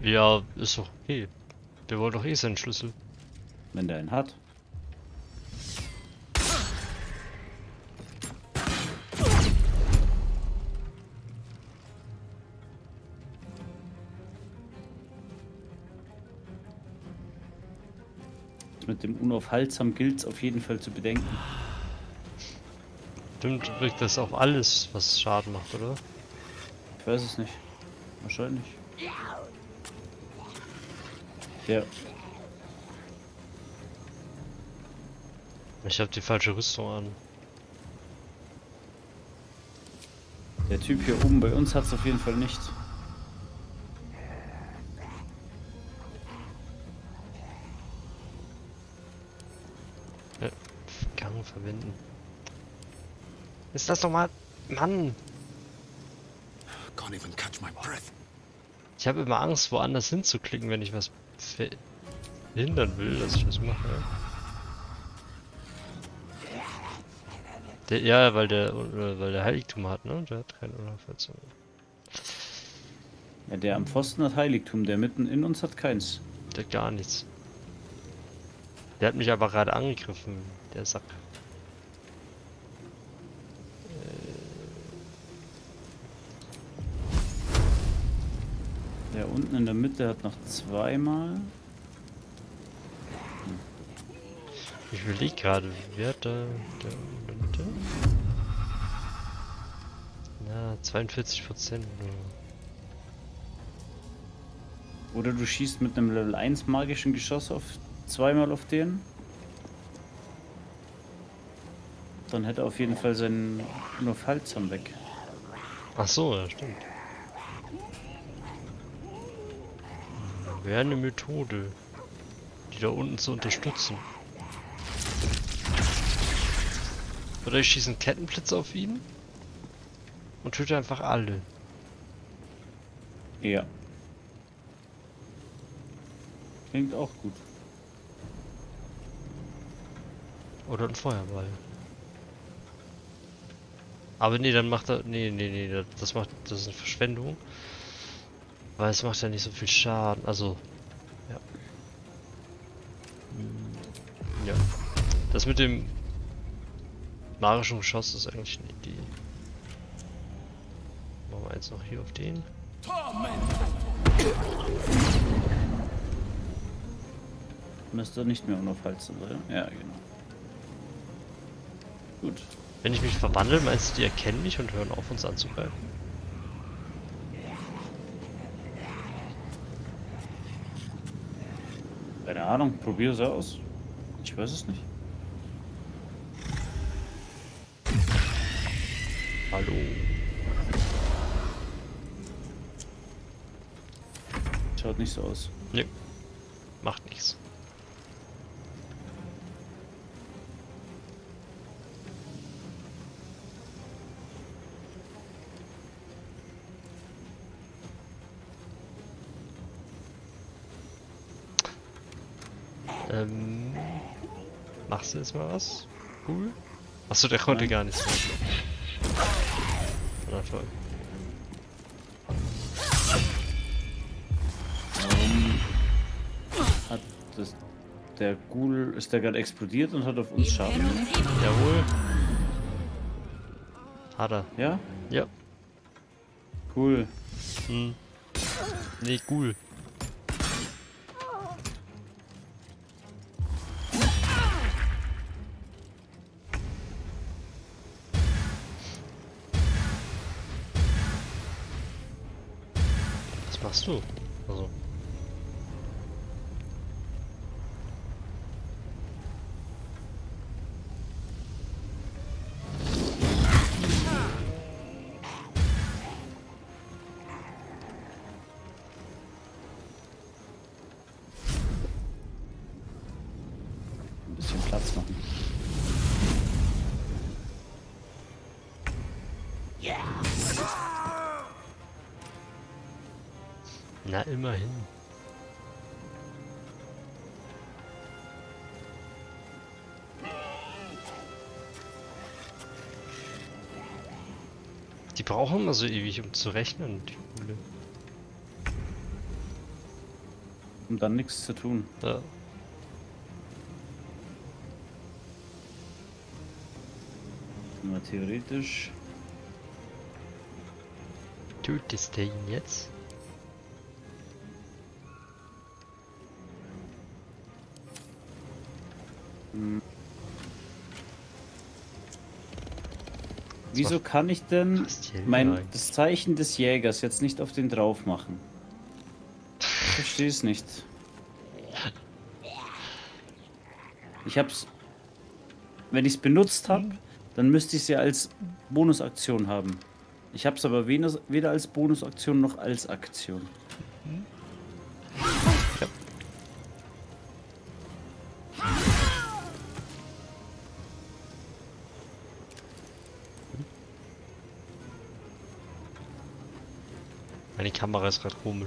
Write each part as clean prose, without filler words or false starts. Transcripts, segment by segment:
Ja, ist doch okay. Der wollte doch eh seinen Schlüssel. Wenn der einen hat. Mit dem Unaufhaltsam gilt es auf jeden Fall zu bedenken. Stimmt, wirkt das auf alles, was Schaden macht, oder? Ich weiß es nicht. Wahrscheinlich. Ja. Ich habe die falsche Rüstung an. Der Typ hier oben bei uns hat es auf jeden Fall nicht. Ja, Gang verwenden. Ist das doch mal... Mann! Can't even catch my breath. Ich habe immer Angst, woanders hinzuklicken, wenn ich was verhindern will, dass ich was mache. Ja, weil der Heiligtum hat, ne? Der hat keine Unaufhaltsam. Ja, der am Pfosten hat Heiligtum, der mitten in uns hat keins. Der hat gar nichts. Der hat mich aber gerade angegriffen, der Sack. Der unten in der Mitte hat noch zweimal. Ich überlege gerade, wer hat da der in der Mitte? Na, 42%. Oder du schießt mit einem Level 1 magischen Geschoss auf zweimal auf den. Dann hätte er auf jeden Fall seinen Unaufhaltsam weg. Ach so, ja, stimmt. Wäre eine Methode, die da unten zu unterstützen. Oder ich schieße einen Kettenblitz auf ihn und töte einfach alle. Ja. Klingt auch gut. Oder ein Feuerball. Aber nee, dann macht er... Nee, das ist eine Verschwendung. Weil es macht ja nicht so viel Schaden. Also, ja. Ja. Das mit dem magischen Geschoss ist eigentlich eine Idee. Machen wir jetzt noch hier auf den. Müsste nicht mehr unaufhaltsam sein. Ja, genau. Gut. Wenn ich mich verwandle, meinst du, die erkennen mich und hören auf, uns anzugreifen? Keine Ahnung, probier es aus. Ich weiß es nicht. Hallo. Schaut nicht so aus. Nö. Macht nichts. Machst du jetzt mal was? Cool. Achso, der konnte gar nichts mehr. Na toll. Warum hat das... Der Ghoul... Ist der gerade explodiert und hat auf uns Schaden gemacht? Jawohl. Hat er. Ja? Ja. Cool. Hm. Nee, cool. Was machst du? Also. Ein bisschen Platz machen. Na, immerhin. Die brauchen immer so ewig, um zu rechnen, die Ghule. um dann nichts zu tun. Ja. Nur theoretisch. Tötest du ihn jetzt? Wieso kann ich denn Passt hier rein. das Zeichen des Jägers jetzt nicht auf den drauf machen? Ich verstehe es nicht. Ich hab's. Wenn ich es benutzt habe, dann müsste ich es ja als Bonusaktion haben. Ich habe es aber weder als Bonusaktion noch als Aktion. Meine Kamera ist gerade komisch.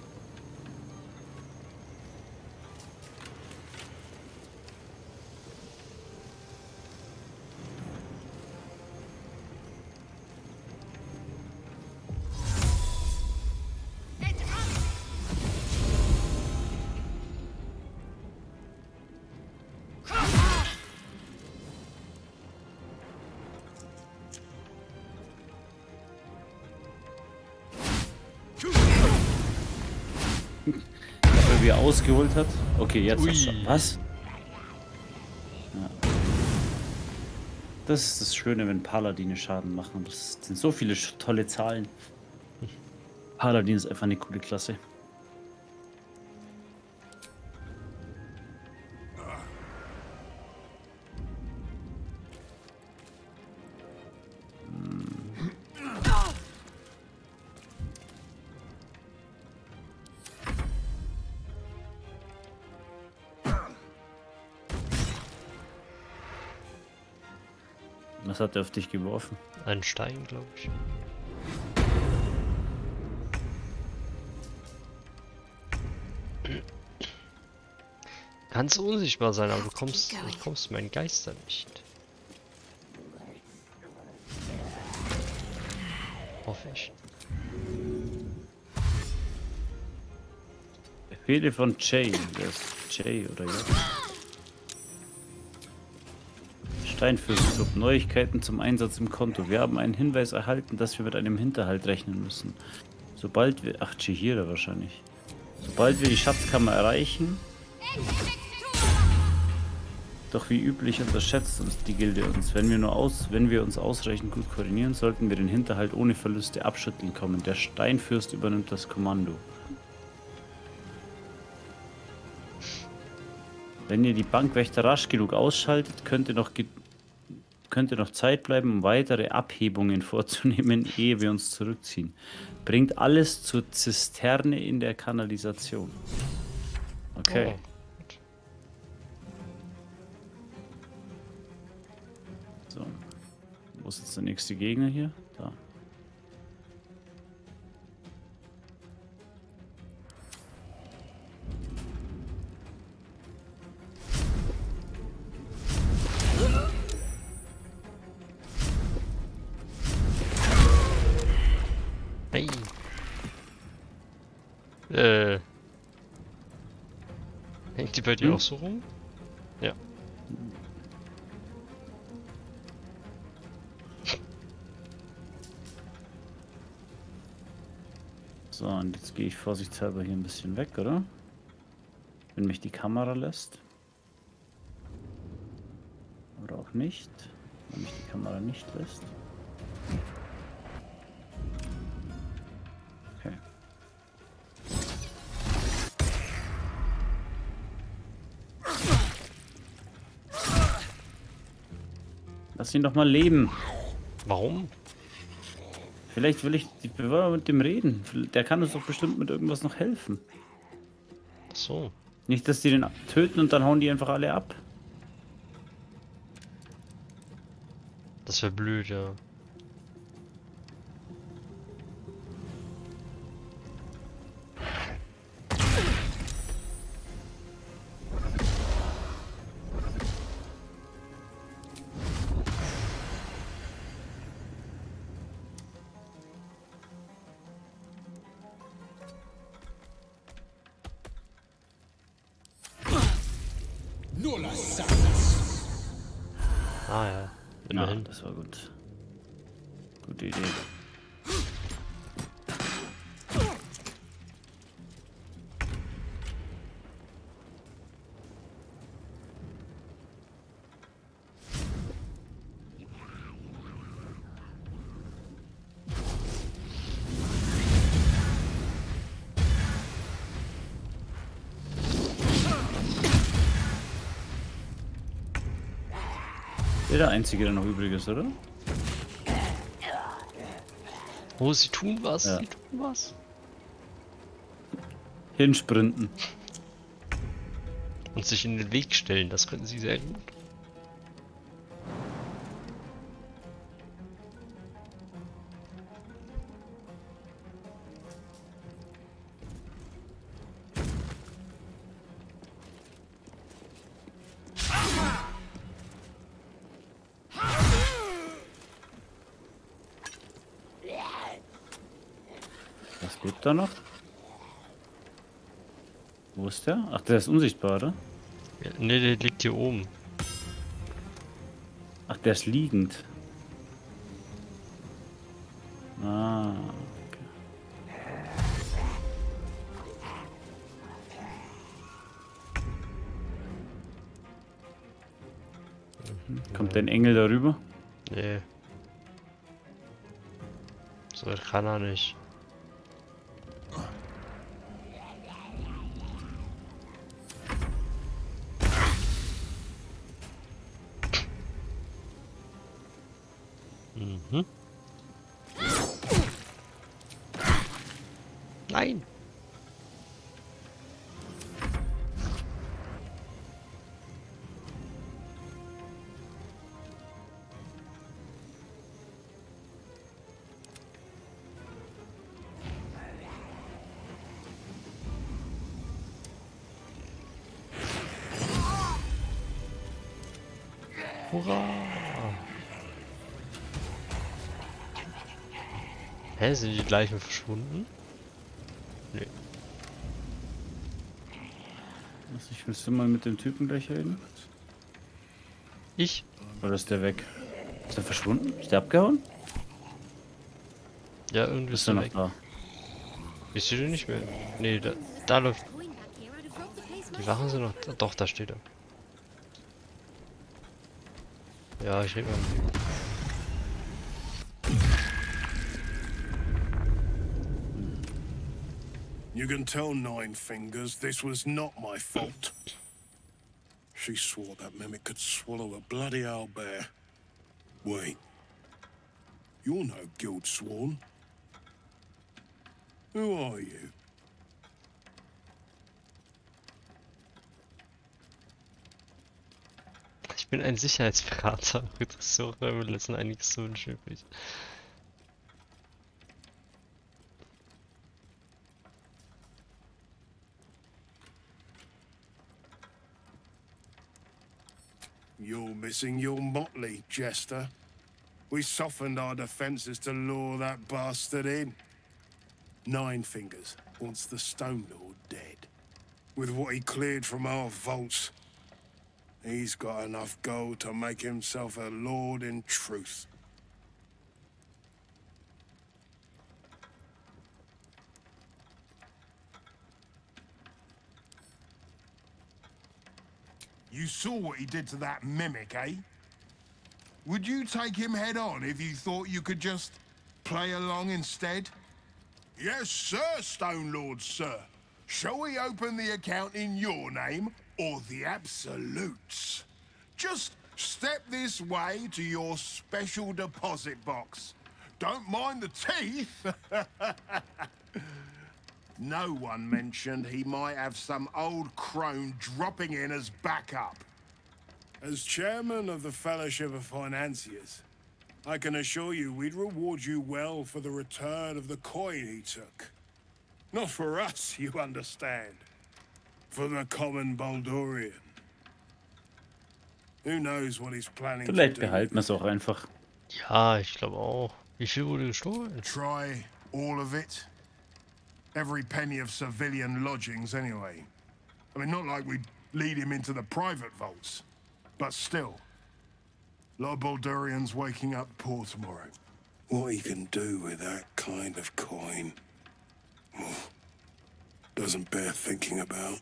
Wie er ausgeholt hat. Okay, jetzt. Ui. Was? Ja. Das ist das Schöne, wenn Paladine Schaden machen. Das sind so viele tolle Zahlen. Paladin ist einfach eine coole Klasse. Was hat er auf dich geworfen? Ein Stein, glaube ich. Kannst unsichtbar sein, aber du kommst meinen Geister nicht. Hoffe ich. Befehle von Jay. Der ist Jay oder ja? Steinfürstclub. Neuigkeiten zum Einsatz im Konto. Wir haben einen Hinweis erhalten, dass wir mit einem Hinterhalt rechnen müssen. Sobald wir... Ach, Chihira wahrscheinlich. Sobald wir die Schatzkammer erreichen... Doch wie üblich unterschätzt uns die Gilde uns. Wenn wir uns ausreichend gut koordinieren, sollten wir den Hinterhalt ohne Verluste abschütteln kommen. Der Steinfürst übernimmt das Kommando. Wenn ihr die Bankwächter rasch genug ausschaltet, könnte noch Zeit bleiben, um weitere Abhebungen vorzunehmen, ehe wir uns zurückziehen. Bringt alles zur Zisterne in der Kanalisation. Okay. Oh. So. Wo ist jetzt der nächste Gegner hier? Da. Hey. Hängt die bei dir auch so rum? Ja. So, und jetzt gehe ich vorsichtshalber hier ein bisschen weg, oder? Wenn mich die Kamera lässt. Oder auch nicht. Wenn mich die Kamera nicht lässt. Okay. Lass ihn doch mal leben. Warum? Vielleicht will ich mit dem reden. Der kann uns doch bestimmt mit irgendwas noch helfen. Ach so. Nicht, dass die den töten und dann hauen die einfach alle ab. Das wäre blöd, ja. Ah ja, Ja, immerhin. das war gut. Gute Idee. Der Einzige, der noch übrig ist, oder? Oh, sie tun was, Ja. sie tun was. Hinsprinten. Und sich in den Weg stellen, das können sie sehr gut. Was lebt da noch? Wo ist der? Ach, der ist unsichtbar, oder? Ja, ne, der liegt hier oben. Ach, der ist liegend. Ah, okay. Kommt ein Engel darüber? Nee. So weit kann er nicht. Mhm. Nein! Hurra! Hä, sind die Leichen verschwunden? Nee. Ich willst du mal mit dem Typen gleich reden? Ich? Oder ist der weg? Ist der verschwunden? Ist der abgehauen? Ja, irgendwie Ist ist er er noch weg. da? Ich sehe den nicht mehr. Nee, da läuft. Die Wachen sind noch. Doch, da steht er. Ja, ich rede mal mit ihm. You can tell Nine Fingers this was not my fault. She swore that mimic could swallow a bloody owlbear. Wait. You're no guild sworn. Who are you? Ich bin ein Sicherheitsberater. Rücktressoren lassen einiges zu wünschen übrig. You're missing your motley, Jester. We softened our defenses to lure that bastard in. Nine Fingers wants the Stone Lord dead. With what he cleared from our vaults, he's got enough gold to make himself a lord in truth. You saw what he did to that mimic, eh? Would you take him head on if you thought you could just play along instead? Yes, sir, Stone Lord, sir. Shall we open the account in your name or the Absolute's? Just step this way to your special deposit box. Don't mind the teeth. No one mentioned he might have some old crone dropping in as backup. As chairman of the Fellowship of Financiers, I can assure you we'd reward you well for the return of the coin he took. Not for us, you understand. For the common Baldurian. Who knows what he's planning to Vielleicht do? behalten wir es auch einfach. Ja, ich glaube auch. Wie viel wurde gestohlen? Try all of it. Every penny of civilian lodgings, anyway. I mean, not like we'd lead him into the private vaults. But still, a lot of Baldurians waking up poor tomorrow. What he can do with that kind of coin doesn't bear thinking about.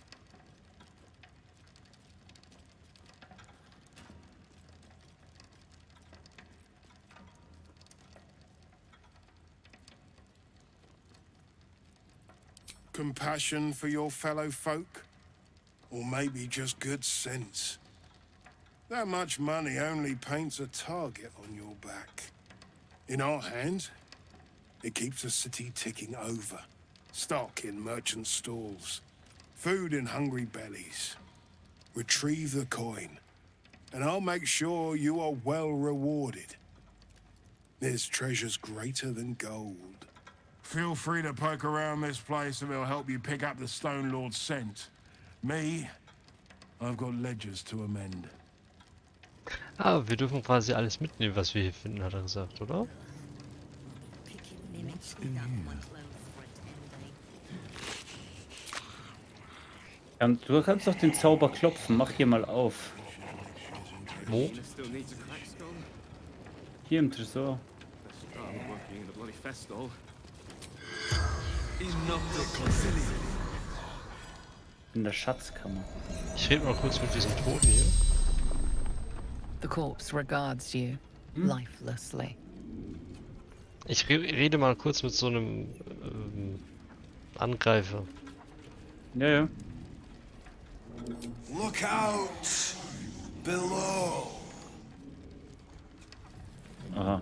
Compassion for your fellow folk? Or maybe just good sense? That much money only paints a target on your back. In our hands, it keeps the city ticking over. Stock in merchant stalls, food in hungry bellies. Retrieve the coin, and I'll make sure you are well rewarded. There's treasures greater than gold. Feel free to poke around this place and it'll help you pick up the Stone Lord's scent. Me, I've got ledgers to amend. Ah, wir dürfen quasi alles mitnehmen, was wir hier finden, hat er gesagt, oder? Du kannst doch den Zauber klopfen, mach hier mal auf. Wo? Hier im Tresor. In der Schatzkammer. Ich rede mal kurz mit diesem Toten hier. The corpse regards you lifelessly. Ich rede mal kurz mit so einem Angreifer. Ja, ja. Look out! Below! Aha.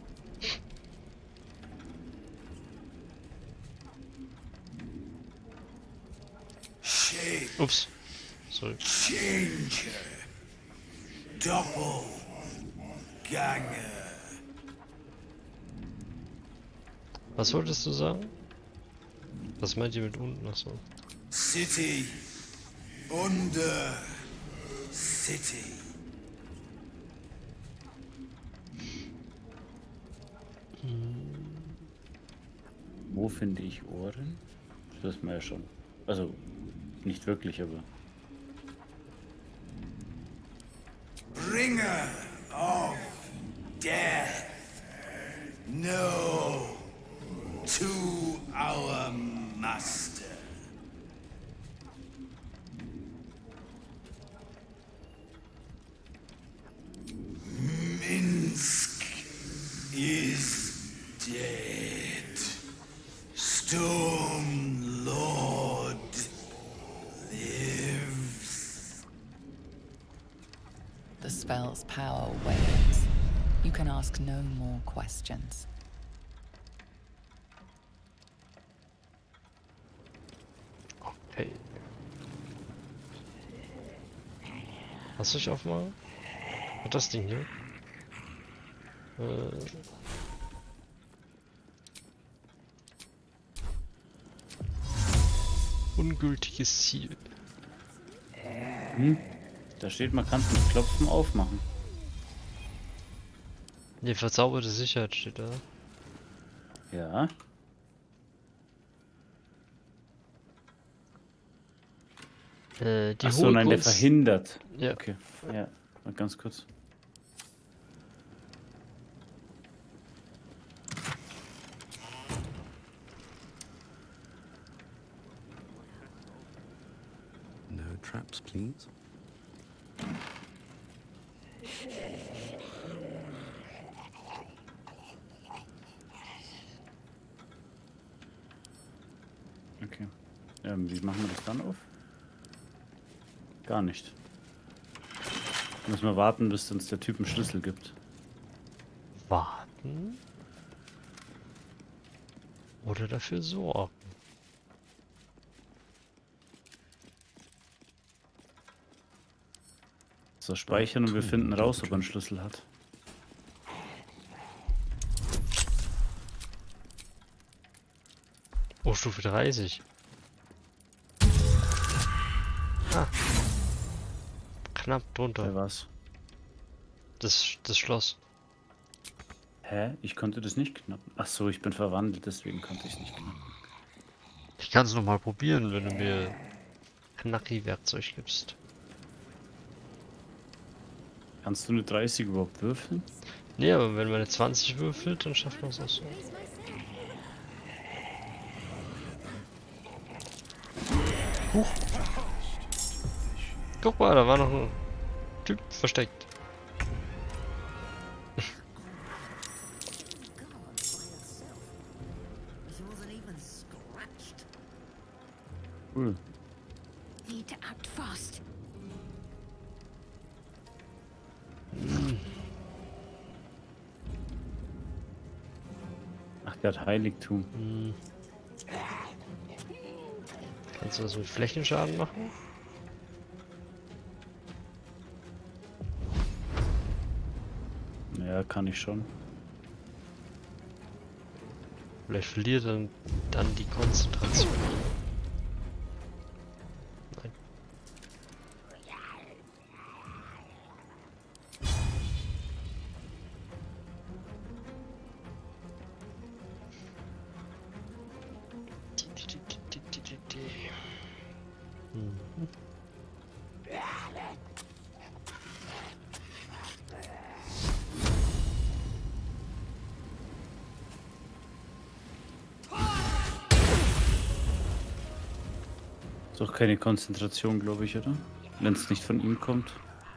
Ups. Sorry. Changer! Doppelganger! Was wolltest du sagen? Was meint ihr mit unten? Achso. City! Under City! Wo finde ich Ohren? Das ist mir ja schon. Also, nicht wirklich, aber. Bringer of death! No! To our master! Minsk is dead. Stone Lord lives. The spell's power wanes. You can ask no more questions. Okay. Hast du dich aufmachen? Und das Ding hier? Ungültiges Ziel. Da steht, man kann es mit Klopfen aufmachen. Ne, verzauberte Sicherheit steht da. Ja. Die Achso, nein, der verhindert. Ja. Okay, ja, mal ganz kurz. No traps, please. Okay. Wie machen wir das dann auf? Gar nicht. Müssen wir warten, bis uns der Typ einen Schlüssel gibt. Warten? Oder dafür sorgen? So, speichern und wir finden raus, ob er einen Schlüssel hat. Oh, Stufe 30. Ah. Knapp drunter. Was? Das Schloss. Hä? Ich konnte das nicht knappen. Ach so, ich bin verwandelt, deswegen konnte ich es nicht knappen. Ich kann es nochmal probieren, wenn du mir Knacki-Werkzeug gibst. Kannst du eine 30 überhaupt würfeln? Nee, aber wenn man eine 20 würfelt, dann schafft man es auch so. Huch. Guck mal, da war noch ein Typ versteckt. Cool. Need to act fast. Ach, der hat Heiligtum. Hm. Kannst du das mit Flächenschaden machen? Ja, kann ich schon. Vielleicht verliert dann die Konzentration. Nein. Mhm. Ist doch keine Konzentration, glaube ich, oder? Wenn es nicht von ihm kommt.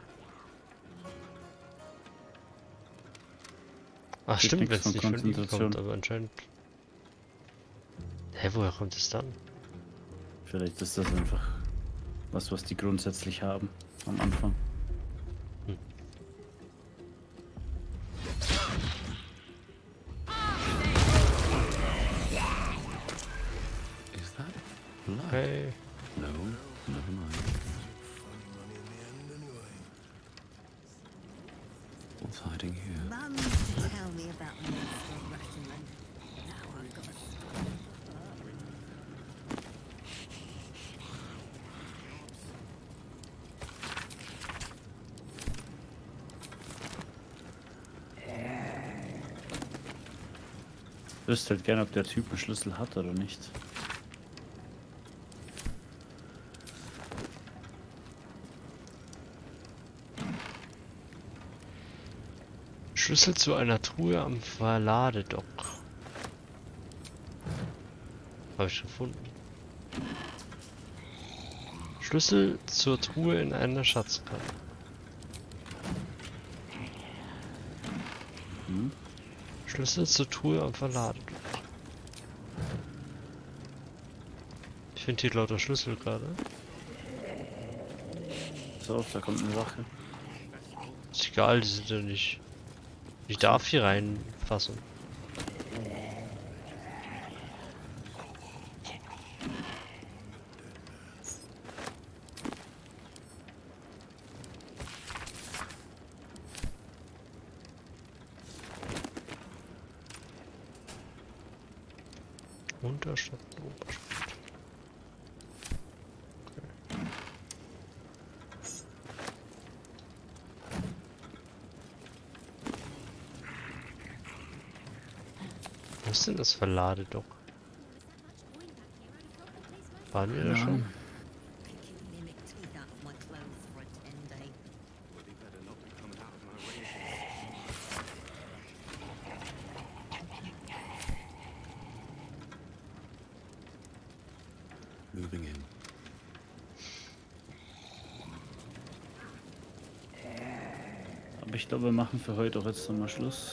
Ach Gibt stimmt, nichts wenn es von nicht von ihm Konzentration. kommt, aber anscheinend... Hä, woher kommt es dann? Vielleicht ist das einfach was die grundsätzlich haben am Anfang. Is that blood? Hey. No, never mind. What's hiding here? Mum used to tell me about the monster of Rathaman. Now I've got a Ich wüsste halt gerne, ob der Typ einen Schlüssel hat oder nicht. Schlüssel zu einer Truhe am Verladedock. Habe ich gefunden. Schlüssel zur Truhe in einer Schatzkammer. Hm? Schlüssel zur Truhe am Verladedock. Ich finde hier lauter Schlüssel gerade. Pass auf, da kommt eine Sache. Ist egal, die sind ja nicht. Ich darf hier reinfassen. Unterstadt, Oberstadt. Okay. Wo ist denn das Verladedock? Waren wir da schon? mimic teeth out of my clothes for a 10-day. Moving in. Aber ich glaube, wir machen für heute auch jetzt nochmal Schluss.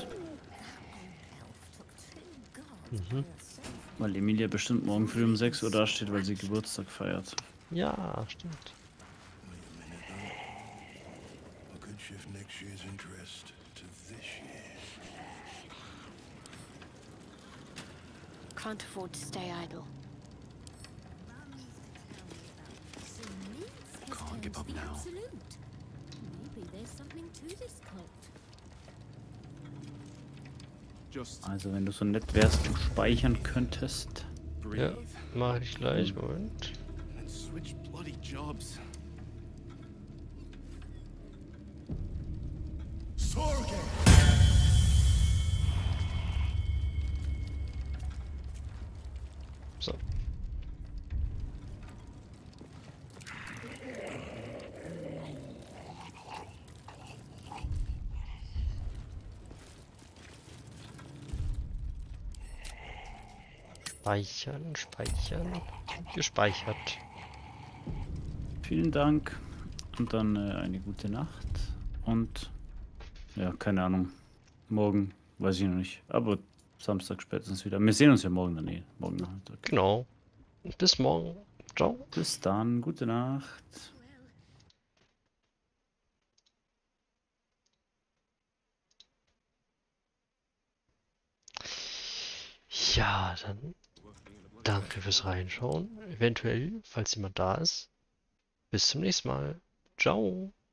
Mhm. Weil Emilia bestimmt morgen früh um 6 Uhr dasteht, weil sie Geburtstag feiert. Ja, stimmt. I could shift next year's interest to this year. Can't afford to stay idle. Can't give up now. Maybe there's something to this cult. Just Also wenn du so nett wärst, du speichern könntest. Ja, breathe mache ich gleich. Moment. and switch bloody jobs. Sorge! So. Speichern, speichern. Gespeichert. Vielen Dank. Und dann eine gute Nacht. Und ja, keine Ahnung. Morgen weiß ich noch nicht. Aber Samstag spätestens wieder. Wir sehen uns ja morgen dann eh. Morgen Nachmittag. Genau. Bis morgen. Ciao. Bis dann. Gute Nacht. Ja, dann danke fürs Reinschauen. Eventuell, falls jemand da ist. Bis zum nächsten Mal. Ciao.